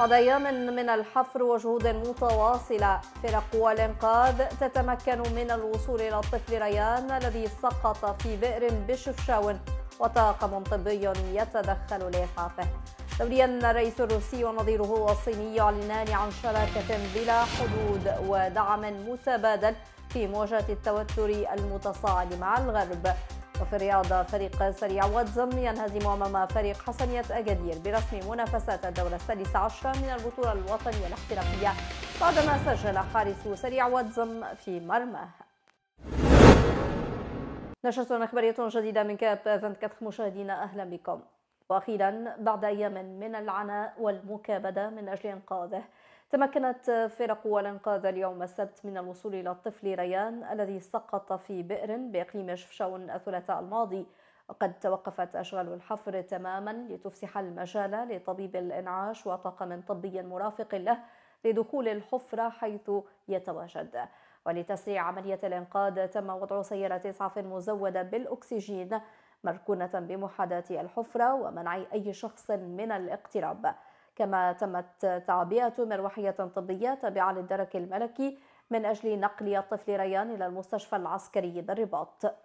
بعد أيام من الحفر وجهود متواصلة، فرق والإنقاذ تتمكن من الوصول إلى الطفل ريان الذي سقط في بئر بشفشاون، وطاقم طبي يتدخل لإسعافه. دوليا، الرئيس الروسي ونظيره الصيني يعلنان عن شراكة بلا حدود ودعم متبادل في مواجهة التوتر المتصاعد مع الغرب. وفي الرياضة، فريق سريع واتزم ينهزم أمام فريق حسنية أكادير برسم منافسات الدورة 16 من البطولة الوطنية الاحترافية بعدما سجل حارس سريع واتزم في مرماه. نشرة إخبارية جديدة من كاب 24 مشاهدينا، أهلا بكم. وأخيرا، بعد أيام من العناء والمكابدة من أجل إنقاذه، تمكنت فرق والإنقاذ اليوم السبت من الوصول إلى الطفل ريان الذي سقط في بئر بإقليم شفشاون الثلاثاء الماضي. وقد توقفت أشغال الحفر تماما لتفسح المجال لطبيب الإنعاش وطاقم طبي مرافق له لدخول الحفرة حيث يتواجد. ولتسريع عملية الإنقاذ، تم وضع سيارة إسعاف مزودة بالأكسجين مركونة بمحاذاة الحفرة ومنع أي شخص من الاقتراب. كما تمت تعبئة مروحية طبية تابعة للدرك الملكي من أجل نقل الطفل ريان إلى المستشفى العسكري بالرباط.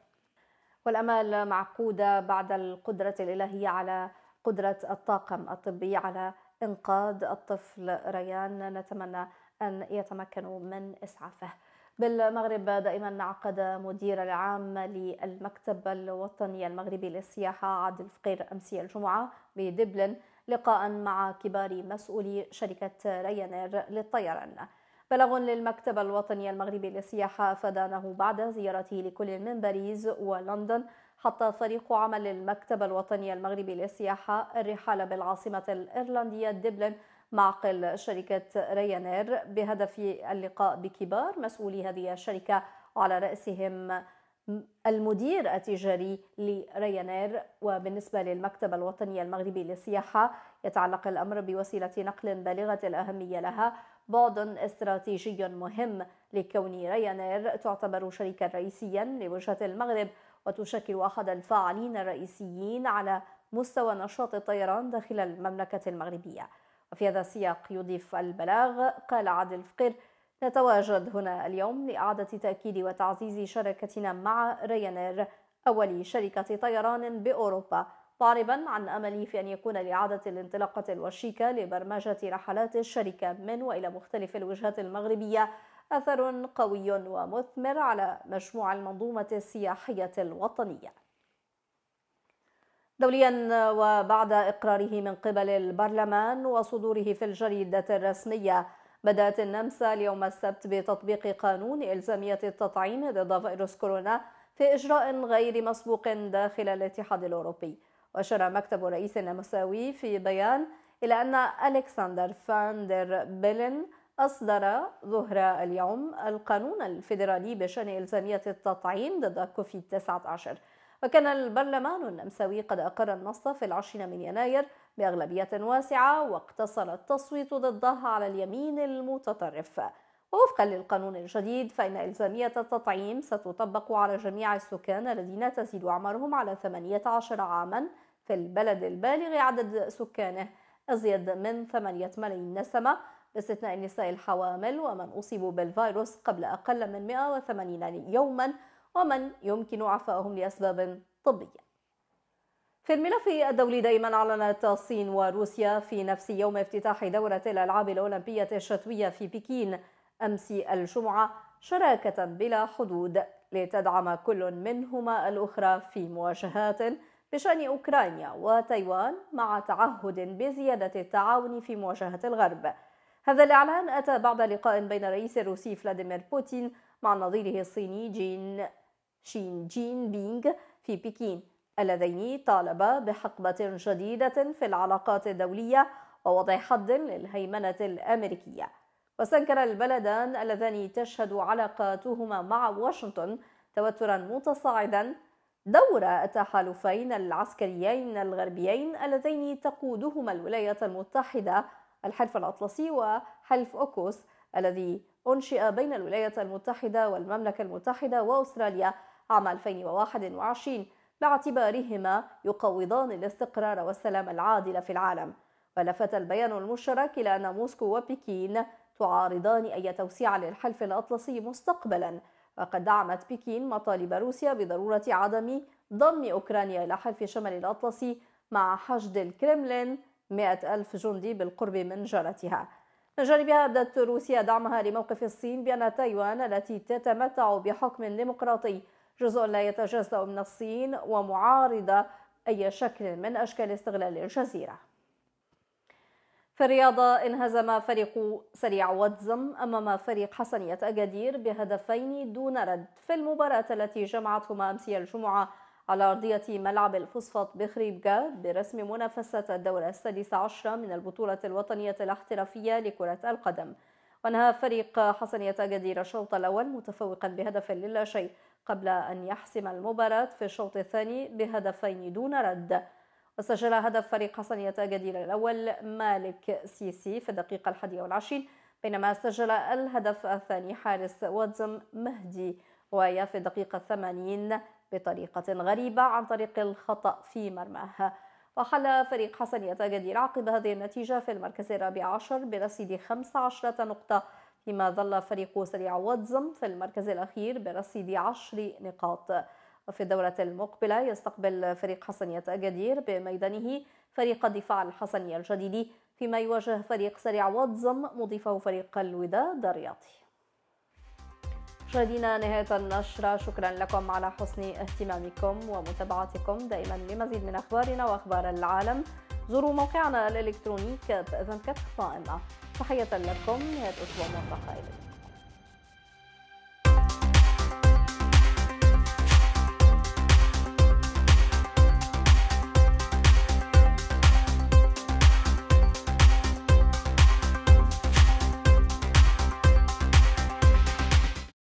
والأمال معقودة بعد القدرة الإلهية على قدرة الطاقم الطبي على إنقاذ الطفل ريان. نتمنى أن يتمكنوا من إسعافه. بالمغرب، دائما عقد مدير العام للمكتب الوطني المغربي للسياحة عادل الفقير أمس الجمعة بدبلن لقاء مع كبار مسؤولي شركة ريانير للطيران. بلاغ للمكتب الوطني المغربي للسياحة أفاد أنه بعد زيارته لكل من باريس ولندن، حط فريق عمل المكتب الوطني المغربي للسياحة الرحال بالعاصمة الإيرلندية دبلن معقل شركة ريانير بهدف اللقاء بكبار مسؤولي هذه الشركة، وعلى رأسهم المدير التجاري لريانير. وبالنسبة للمكتب الوطني المغربي للسياحة، يتعلق الأمر بوسيلة نقل بالغة الأهمية لها بعد استراتيجي مهم، لكون ريانير تعتبر شريكا رئيسيا لوجهة المغرب وتشكل أحد الفاعلين الرئيسيين على مستوى نشاط الطيران داخل المملكة المغربية. وفي هذا السياق، يضيف البلاغ، قال عادل الفقير: نتواجد هنا اليوم لإعادة تأكيد وتعزيز شراكتنا مع ريانير، أول شركة طيران بأوروبا، معربا عن أمله في أن يكون لإعادة الانطلاقة الوشيكة لبرمجة رحلات الشركة من وإلى مختلف الوجهات المغربية أثر قوي ومثمر على مجموع المنظومة السياحية الوطنية. دوليا، وبعد إقراره من قبل البرلمان وصدوره في الجريدة الرسمية، بدأت النمسا اليوم السبت بتطبيق قانون إلزامية التطعيم ضد فيروس كورونا في إجراء غير مسبوق داخل الاتحاد الأوروبي. وأشار مكتب رئيس النمساوي في بيان إلى أن ألكسندر فان دير بيلن أصدر ظهر اليوم القانون الفيدرالي بشأن إلزامية التطعيم ضد كوفيد 19. وكان البرلمان النمساوي قد أقر النص في 20 من يناير بأغلبية واسعة، واقتصر التصويت ضدها على اليمين المتطرف. ووفقا للقانون الجديد، فإن إلزامية التطعيم ستطبق على جميع السكان الذين تزيد أعمارهم على 18 عاما في البلد البالغ عدد سكانه أزيد من 8 ملايين نسمة، باستثناء النساء الحوامل ومن أصيبوا بالفيروس قبل أقل من 180 يوما، ومن يمكن عفائهم لأسباب طبية. في الملف الدولي، دائما أعلنت الصين وروسيا في نفس يوم افتتاح دورة الألعاب الأولمبية الشتوية في بكين أمس الجمعة شراكة بلا حدود لتدعم كل منهما الأخرى في مواجهات بشأن أوكرانيا وتايوان، مع تعهد بزيادة التعاون في مواجهة الغرب. هذا الإعلان أتى بعد لقاء بين الرئيس الروسي فلاديمير بوتين مع نظيره الصيني شين جين بينغ في بكين، اللذين طالبا بحقبة جديدة في العلاقات الدولية ووضع حد للهيمنة الأمريكية. واستنكر البلدان اللذان تشهد علاقاتهما مع واشنطن توترا متصاعدا دور التحالفين العسكريين الغربيين اللذين تقودهما الولايات المتحدة، الحلف الأطلسي وحلف أوكوس الذي أنشئ بين الولايات المتحدة والمملكة المتحدة وأستراليا عام 2021 باعتبارهما يقوضان الاستقرار والسلام العادل في العالم. ولفت البيان المشترك إلى أن موسكو وبكين تعارضان أي توسيع للحلف الأطلسي مستقبلا، وقد دعمت بكين مطالب روسيا بضرورة عدم ضم أوكرانيا إلى حلف شمال الأطلسي مع حشد الكرملين 100,000 جندي بالقرب من جارتها. من جانبها أبدت روسيا دعمها لموقف الصين بأن تايوان التي تتمتع بحكم ديمقراطي جزء لا يتجزأ من الصين ومعارضة أي شكل من أشكال استغلال الجزيرة. في الرياضة انهزم فريق سريع واتزم أمام فريق حسنية أكادير بهدفين دون رد في المباراة التي جمعتهما أمس الجمعة على أرضية ملعب الفوسفات بخريبكا برسم منافسة الدورة 16 من البطولة الوطنية الاحترافية لكرة القدم. وانهى فريق حسنية أكادير الشوط الأول متفوقا بهدف لا شيء قبل أن يحسم المباراة في الشوط الثاني بهدفين دون رد. وسجل هدف فريق حسنية أكادير الأول مالك سيسي في الدقيقة 21، بينما سجل الهدف الثاني حارس واتزم مهدي ويا في الدقيقة 80 بطريقة غريبة عن طريق الخطأ في مرماه. وحل فريق حسنية أكادير عقب هذه النتيجة في المركز الرابع عشر برصيد 15 نقطة، فيما ظل فريق سريع واتزم في المركز الأخير برصيد 10 نقاط. وفي الدورة المقبلة يستقبل فريق حسنية أكادير بميدانه فريق الدفاع الحسنية الجديد، فيما يواجه فريق سريع واتزم مضيفه فريق الوداد الرياضي. مشاهدينا، نهاية النشرة، شكرا لكم على حسن اهتمامكم ومتابعتكم دائما. لمزيد من أخبارنا وأخبار العالم زوروا موقعنا الإلكتروني كاب 24. تحية لكم، نهاية أسبوع موفقة.